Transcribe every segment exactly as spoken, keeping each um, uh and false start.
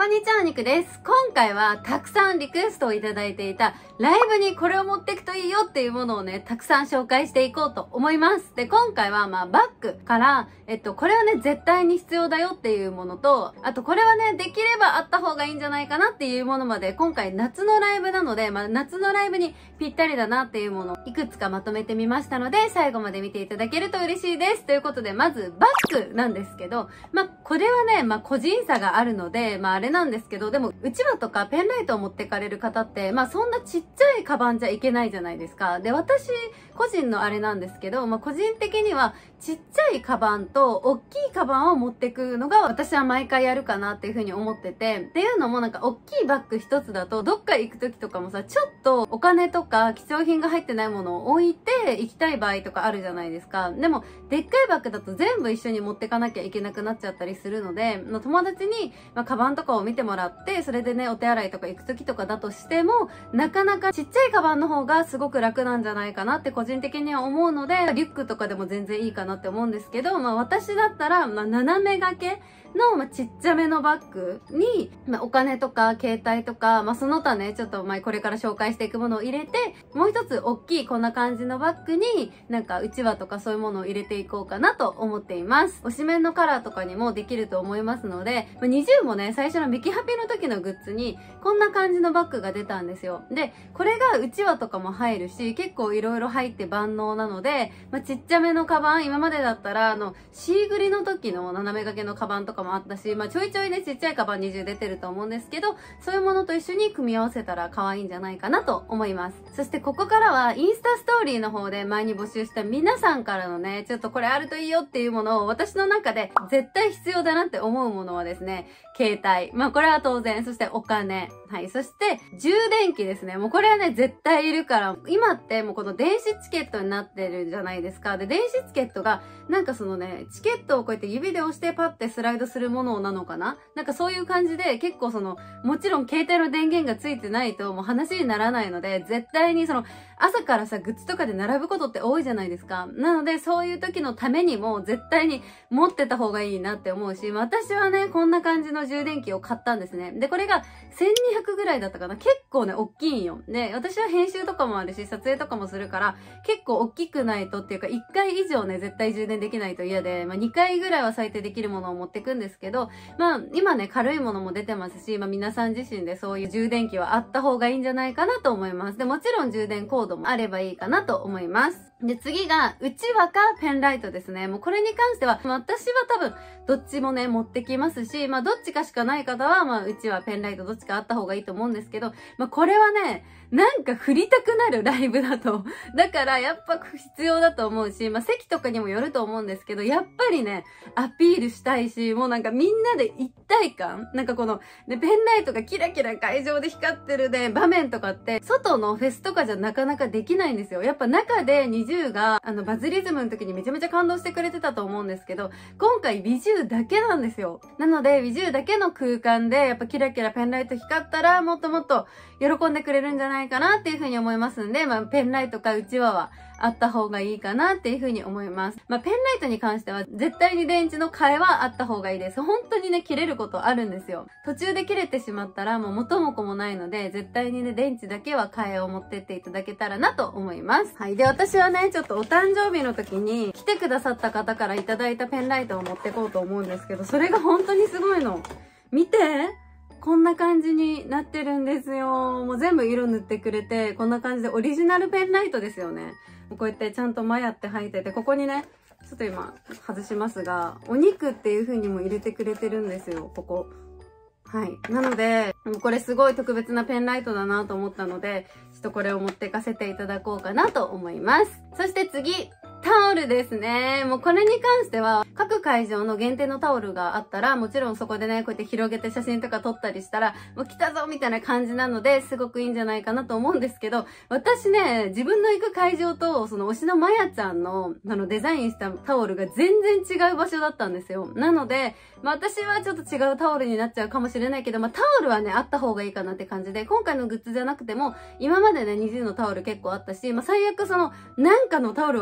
こんにちは、にくです。今回はたくさんリクエストをいただいていたライブにこれを持っていくといいよっていうものをね、たくさん紹介していこうと思います。で、今回はまあバッグから、えっと、これはね、絶対に必要だよっていうものと、あとこれはね、できればあった方がいいんじゃないかなっていうものまで、今回夏のライブなので、まあ夏のライブにぴったりだなっていうものをいくつかまとめてみましたので、最後まで見ていただけると嬉しいです。ということで、まずバッグなんですけど、まあこれはね、まあ個人差があるので、まああれなんですけど、でもうちわとかペンライトを持ってかれる方って、まあそんなちっちゃいカバンじゃいけないじゃないですか。で、私個人のあれなんですけど、まあ個人的にはちっちゃいカバンと大きいカバンを持ってくのが私は毎回やるかなっていう風に思ってて、っていうのもなんか大きいバッグ一つだとどっか行く時とかもさ、ちょっとお金とか貴重品が入ってないものを置いて行きたい場合とかあるじゃないですか。でもでっかいバッグだと全部一緒に持ってかなきゃいけなくなっちゃったりするので、友達にまあカバンとかを見てもらって、それでねお手洗いとか行く時とかだとしても、なかなかちっちゃいカバンの方がすごく楽なんじゃないかなって個人的には思うので、リュックとかでも全然いいかなって思うんですけど、まあ私だったら、まあ斜め掛けの、まあ、ちっちゃめのバッグに、まあ、お金とか携帯とか、まあ、その他ね、ちょっとまあ、これから紹介していくものを入れて、もう一つ大きいこんな感じのバッグに、なんかうちわとかそういうものを入れていこうかなと思っています。推しメンのカラーとかにもできると思いますので、まあ、にじゅうもね、最初のミキハピの時のグッズに、こんな感じのバッグが出たんですよ。で、これがうちわとかも入るし、結構いろいろ入って万能なので、まあ、ちっちゃめのカバン、今までだったら、あの、シーグリの時の斜め掛けのカバンとかもあったし、まあ、ちょいちょいね、ちっちゃいカバンにじゅう出てると思うんですけど、そういうものと一緒に組み合わせたら可愛いんじゃないかなと思います。そしてここからは、インスタストーリーの方で前に募集した皆さんからのね、ちょっとこれあるといいよっていうものを、私の中で絶対必要だなって思うものはですね、携帯。まあ、これは当然。そしてお金。はい。そして、充電器ですね。もうこれはね、絶対いるから、今ってもうこの電子チケットになってるじゃないですか。で、電子チケットが、なんかそのね、チケットをこうやって指で押してパッてスライドするものなのかな？なんかそういう感じで、結構その、もちろん携帯の電源がついてないともう話にならないので、絶対にその、朝からさ、グッズとかで並ぶことって多いじゃないですか。なので、そういう時のためにも絶対に持ってた方がいいなって思うし、私はね、こんな感じの充電器を買ったんですね。で、これがせんにひゃくぐらいだったかな。結構ね、大きいんよ。で、私は編集とかもあるし、撮影とかもするから、結構大きくないとっていうか、いっかい以上ね、絶対充電できないと嫌で、まあにかいぐらいは最低できるものを持ってくんですけど、まあ今ね、軽いものも出てますし、まあ皆さん自身でそういう充電器はあった方がいいんじゃないかなと思います。で、もちろん充電コードもあればいいかなと思います。で、次が、うちわかペンライトですね。もうこれに関しては、私は多分、どっちもね、持ってきますし、まあ、どっちかしかない方は、まあ、うちわ、ペンライト、どっちかあった方がいいと思うんですけど、まあ、これはね、なんか振りたくなるライブだと。だから、やっぱ必要だと思うし、まあ、席とかにもよると思うんですけど、やっぱりね、アピールしたいし、もうなんかみんなで一体感なんかこの、ね、ペンライトがキラキラ会場で光ってるね、場面とかって、外のフェスとかじゃなかなかできないんですよ。やっぱ中でにじゅうが、あの、バズリズムの時にめちゃめちゃ感動してくれてたと思うんですけど、今回ビジューだけなんですよ。なので、ビジューだけの空間で、やっぱキラキラペンライト光ったら、もっともっと喜んでくれるんじゃないかなっていうふうに思いますんで、まあ、ペンライトかうちわはあった方がいいかなっていうふうに思います。まあ、ペンライトに関しては、絶対に電池の替えはあった方がいいです。本当にね、切れることあるんですよ。途中で切れてしまったら、もう元も子もないので、絶対にね、電池だけは替えを持ってっていただけたらなと思います。はい。で、私はね、ちょっとお誕生日の時に、来てくださった方からいただいたペンライトを持ってこうと思うんですけど、それが本当にすごいの。見て！こんな感じになってるんですよ。もう全部色塗ってくれて、こんな感じでオリジナルペンライトですよね。こうやってちゃんとマヤって入ってて、ここにね、ちょっと今外しますが、お肉っていう風にも入れてくれてるんですよ、ここ。はい。なので、これすごい特別なペンライトだなと思ったので、ちょっとこれを持ってかせていただこうかなと思います。そして次、タオルですね。もうこれに関しては、各会場の限定のタオルがあったら、もちろんそこでね、こうやって広げて写真とか撮ったりしたら、もう来たぞみたいな感じなので、すごくいいんじゃないかなと思うんですけど、私ね、自分の行く会場と、その推しのまやちゃんの、あの、デザインしたタオルが全然違う場所だったんですよ。なので、まあ私はちょっと違うタオルになっちゃうかもしれないけど、まあタオルはね、あった方がいいかなって感じで、今回のグッズじゃなくても、今までね、にじゅうのタオル結構あったし、まあ最悪その、なんかのタオルは必要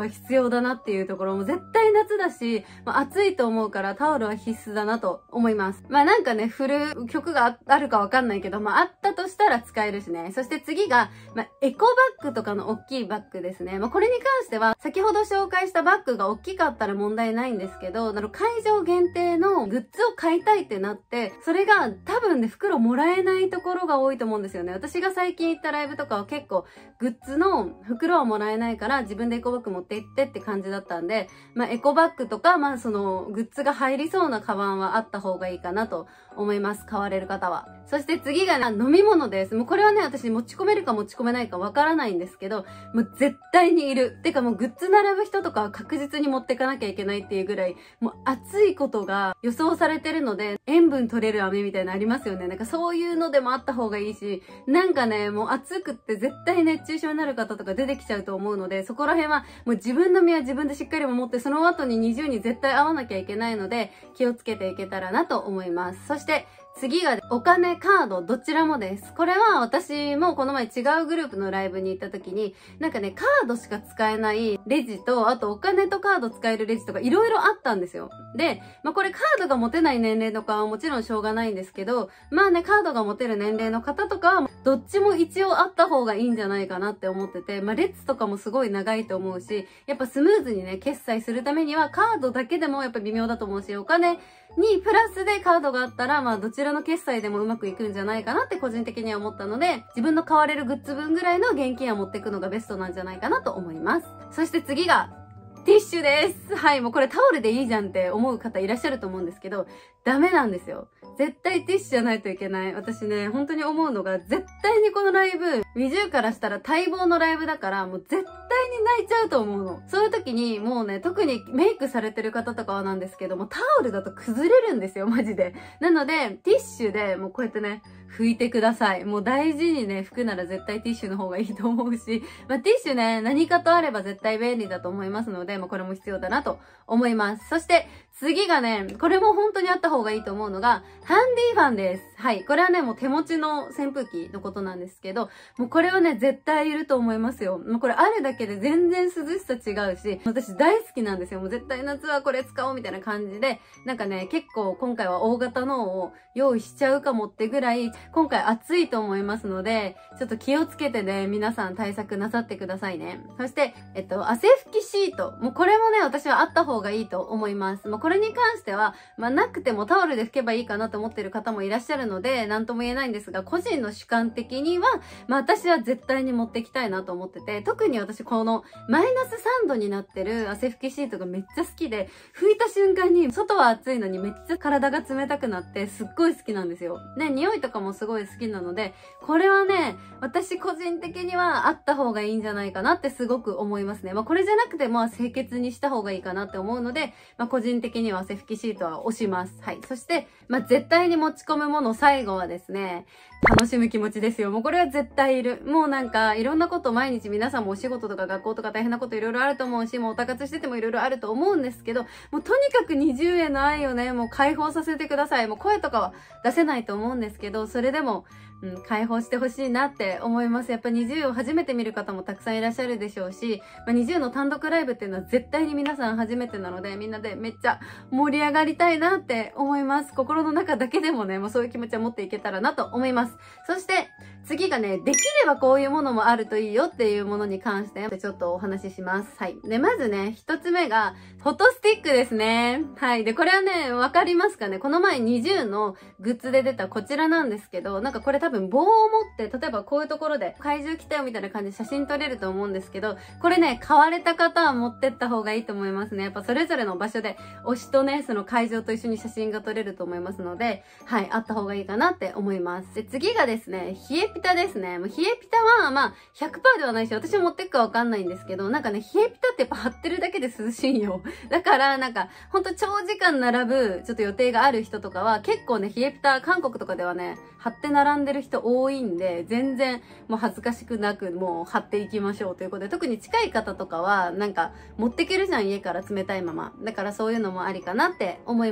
要だなっていうところも絶対夏だし、まあ、暑いと思うからタオルは必須だなと思います。まあなんかね、振る曲があるかわかんないけど、まああったとしたら使えるしね。そして次が、まあエコバッグとかの大きいバッグですね。まあこれに関しては、先ほど紹介したバッグが大きかったら問題ないんですけど、あの会場限定のグッズを買いたいってなって、それが多分ね、袋もらえないところが多いと思うんですよね。私が最近行ったライブとかは結構グッズの袋はもらえないから自分でエコバッグ持って行ってって感じだったんで、まあエコバッグとか、まあそのグッズが入りそうなカバンはあった方がいいかなと思います。買われる方は。そして次が、ね、飲み物です。もうこれはね、私持ち込めるか持ち込めないかわからないんですけど、もう絶対にいる。てかもうグッズ並ぶ人とかは確実に持ってかなきゃいけないっていうぐらい、もう暑いことが予想されてるので、塩分取れる飴みたいなのありますよね。なんかそういうのでもあった方がいいし、なんかね、もう暑くって絶対熱中症になる方とか出てきちゃうと思うので、そこら辺はもう自分の身は自分でしっかり守って、その後ににじゅうに絶対会わなきゃいけないので、気をつけていけたらなと思います。そして、次がお金、カード、どちらもです。これは私もこの前違うグループのライブに行った時に、なんかね、カードしか使えないレジと、あとお金とカード使えるレジとかいろいろあったんですよ。で、まあこれカードが持てない年齢とかはもちろんしょうがないんですけど、まあね、カードが持てる年齢の方とかは、どっちも一応あった方がいいんじゃないかなって思ってて、まあ列とかもすごい長いと思うし、やっぱスムーズにね、決済するためにはカードだけでもやっぱ微妙だと思うし、お金にプラスでカードがあったら、まあどちらの決済でもうまくいくんじゃないかなって個人的には思ったので、自分の買われるグッズ分ぐらいの現金は持っていくのがベストなんじゃないかなと思います。そして次が、ティッシュです。はい、もうこれタオルでいいじゃんって思う方いらっしゃると思うんですけど、ダメなんですよ。絶対ティッシュじゃないといけない。私ね、本当に思うのが、絶対にこのライブ、みじゅうからしたら待望のライブだから、もう絶対に泣いちゃうと思うの。そういう時に、もうね、特にメイクされてる方とかはなんですけども、タオルだと崩れるんですよ、マジで。なので、ティッシュでもうこうやってね、拭いてください。もう大事にね、拭くなら絶対ティッシュの方がいいと思うし、まあ、ティッシュね、何かとあれば絶対便利だと思いますので、まあ、これも必要だなと思います。そして、次がね、これも本当にあった方がいいと思うのが、ハンディファンです。はい。これはね、もう手持ちの扇風機のことなんですけど、もうこれはね、絶対いると思いますよ。もうこれあるだけで全然涼しさ違うし、私大好きなんですよ。もう絶対夏はこれ使おうみたいな感じで、なんかね、結構今回は大型のを用意しちゃうかもってぐらい、今回暑いと思いますので、ちょっと気をつけてね、皆さん対策なさってくださいね。そして、えっと、汗拭きシート。もうこれもね、私はあった方がいいと思います。もうこれに関しては、まあなくてもタオルで拭けばいいかなと思ってる方もいらっしゃるので、なんとも言えないんですが、個人の主観的には、まあ私は絶対に持ってきたいなと思ってて、特に私このマイナスさんどになってる汗拭きシートがめっちゃ好きで、拭いた瞬間に外は暑いのにめっちゃ体が冷たくなってすっごい好きなんですよ。で、匂いとかもすごい好きなので、これはね、私個人的にはあった方がいいんじゃないかなってすごく思いますね。まあこれじゃなくてまあ清潔にした方がいいかなって思うので、まあ個人的には汗拭きシートは押します。はい。そして、まあ絶対に持ち込むもの最後はですね、楽しむ気持ちですよ。もうこれは絶対いる。もうなんか、いろんなこと毎日皆さんもお仕事とか学校とか大変なこといろいろあると思うし、もうおたかつしててもいろいろあると思うんですけど、もうとにかくにじゅうえんの愛をね、もう解放させてください。もう声とかは出せないと思うんですけど、それでも、うん、解放してほしいなって思います。やっぱにじゅうを初めて見る方もたくさんいらっしゃるでしょうし、まあ、にじゅうの単独ライブっていうのは絶対に皆さん初めてなので、みんなでめっちゃ盛り上がりたいなって思います。心の中だけでもね、もうそういう気持ちを持っていけたらなと思います。そして、次がね、できればこういうものもあるといいよっていうものに関してちょっとお話しします。はい。で、まずね、一つ目が、フォトスティックですね。はい。で、これはね、わかりますかね？この前にじゅうのグッズで出たこちらなんですけど、なんかこれ多分棒を持って、例えばこういうところで会場来たよみたいな感じで写真撮れると思うんですけど、これね、買われた方は持ってった方がいいと思いますね。やっぱそれぞれの場所で推しとね、その会場と一緒に写真が撮れると思いますので、はい、あった方がいいかなって思います。で、次がですね、冷えピタですね。もう冷えピタは、まあ、ひゃくパーセント ではないし、私も持ってくかわかんないんですけど、なんかね、冷えピタってやっぱ貼ってるだけで涼しいんよ。だから、なんか、ほんと長時間並ぶ、ちょっと予定がある人とかは、結構ね、冷えピタ、韓国とかではね、貼って並んでる人多いんで、全然、もう恥ずかしくなく、もう貼っていきましょうということで、特に近い方とかは、なんか、持ってけるじゃん、家から冷たいまま。だからそういうのもありかなって思います。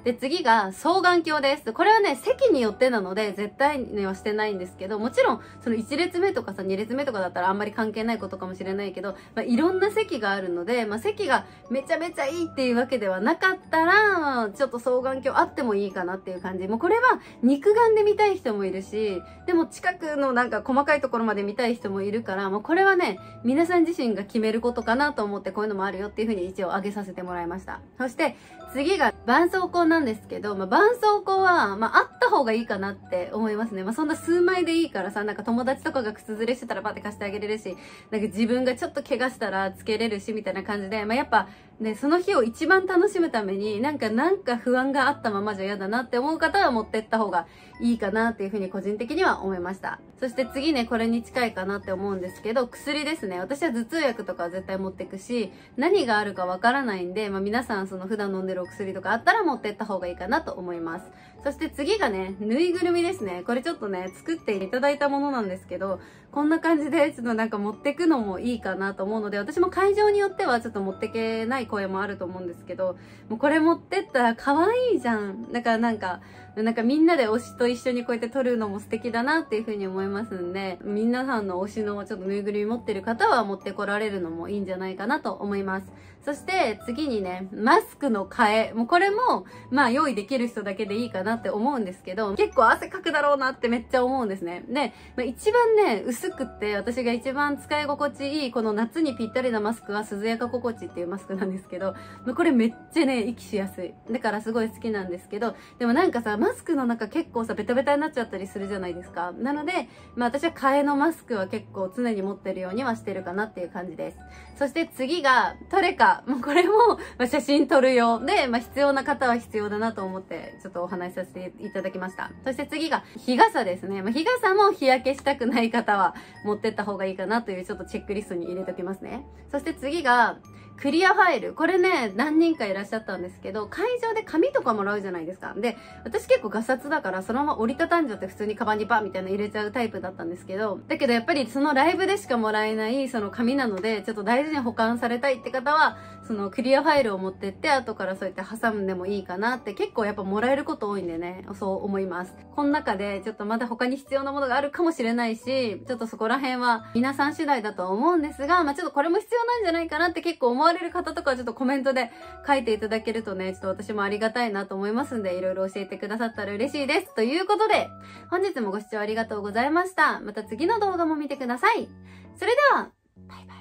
で、次が双眼鏡です。これはね、席によってなので、絶対にはしてないんですけど、もちろん、そのいち列目とかさ、に列目とかだったらあんまり関係ないことかもしれないけど、まあ、いろんな席があるので、まあ、席がめちゃめちゃいいっていうわけではなかったら、ちょっと双眼鏡あってもいいかなっていう感じ。もうこれは肉眼で見たい人もいるし、でも近くのなんか細かいところまで見たい人もいるから、もうこれはね、皆さん自身が決めることかなと思って、こういうのもあるよっていうふうに一応挙げさせてもらいました。そして、次が絆創膏なんですけど、まあ、絆創膏は、まあ、あった方がいいかなって思いますね。まあ、そんな数枚でいいからさ、なんか友達とかが靴ずれしてたらパッて貸してあげれるし、なんか自分がちょっと怪我したらつけれるし、みたいな感じで、まあ、やっぱ、ね、その日を一番楽しむために、なんか、なんか不安があったままじゃ嫌だなって思う方は持ってった方がいいかなっていうふうに個人的には思いました。そして次ね、これに近いかなって思うんですけど、薬ですね。私は頭痛薬とかは絶対持ってくし、何があるかわからないんで、まあ、皆さんその普段飲んでるお薬とかあったら持ってった方がいいかなと思います。そして次がね、ぬいぐるみですね。これちょっとね、作っていただいたものなんですけど、こんな感じでちょっとなんか持ってくのもいいかなと思うので、私も会場によってはちょっと持ってけない声もあると思うんですけど、もうこれ持ってったら可愛いじゃん。だからなんか、なんかみんなで推しと一緒にこうやって撮るのも素敵だなっていう風に思いますんで、皆さんの推しのちょっとぬいぐるみ持ってる方は持ってこられるのもいいんじゃないかなと思います。そして次にね、マスクの替え。もうこれも、まあ用意できる人だけでいいかなって思うんですけど、結構汗かくだろうなってめっちゃ思うんですね。で、まあ、一番ね、薄くって私が一番使い心地いいこの夏にぴったりなマスクは涼やか心地っていうマスクなんですけど、まあ、これめっちゃね、息しやすい。だからすごい好きなんですけど、でもなんかさ、マスクの中結構さ、ベタベタになっちゃったりするじゃないですか。なので、まあ私は替えのマスクは結構常に持ってるようにはしてるかなっていう感じです。そして次が、トレカ。もうこれも、まあ、写真撮る用で、まあ必要な方は必要だなと思って、ちょっとお話しさせていただきました。そして次が、日傘ですね。まあ日傘も日焼けしたくない方は持ってった方がいいかなというちょっとチェックリストに入れておきますね。そして次が、クリアファイル。これね、何人かいらっしゃったんですけど、会場で紙とかもらうじゃないですか。で、私結構ガサツだから、そのまま折りたたんじゃって普通にカバンにバンみたいな入れちゃうタイプだったんですけど、だけどやっぱりそのライブでしかもらえないその紙なので、ちょっと大事に保管されたいって方は、そのクリアファイルを持ってって、後からそうやって挟んでもいいかなって結構やっぱもらえること多いんでね、そう思います。この中でちょっとまだ他に必要なものがあるかもしれないし、ちょっとそこら辺は皆さん次第だとは思うんですが、まあちょっとこれも必要なんじゃないかなって結構思われる方とかはちょっとコメントで書いていただけるとね、ちょっと私もありがたいなと思いますんで、いろいろ教えてくださったら嬉しいです。ということで、本日もご視聴ありがとうございました。また次の動画も見てください。それでは、バイバイ。